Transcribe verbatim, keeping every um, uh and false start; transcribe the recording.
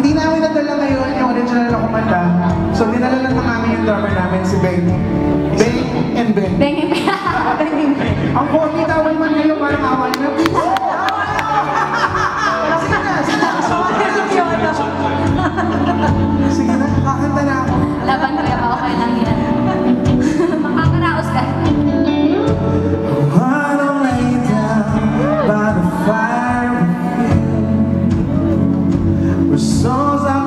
hindi namin nadala ngayon yung original na kumanta. So, dinala lang namin yung drummer namin, si Ben. Ben and Ben. Ben and Ben. Ang forty tawal man ngayon, parang awan na. Sige na, sige na. Sige na, kakanta na ako. Laban ko yung okay lang yan. Makakaraos ka. Wanna lay down by the fire with you, where souls are